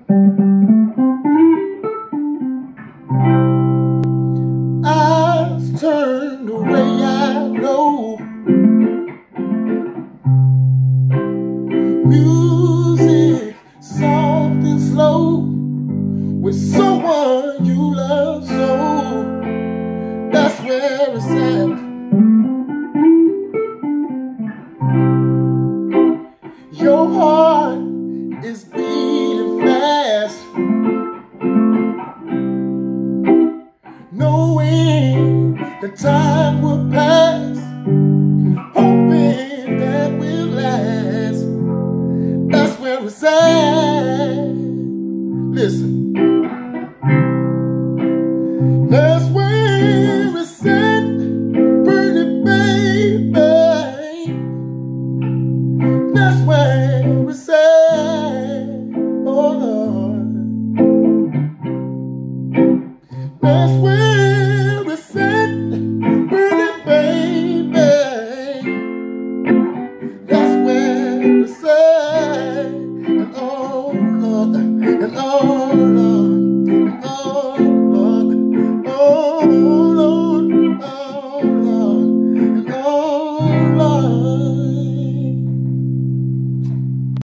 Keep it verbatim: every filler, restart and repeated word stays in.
Eyes turned away, I know. Music soft and slow with someone you love so. That's where it's at. Your heart is beating fast, knowing the time will pass, hoping that will last. That's where it's at. Listen.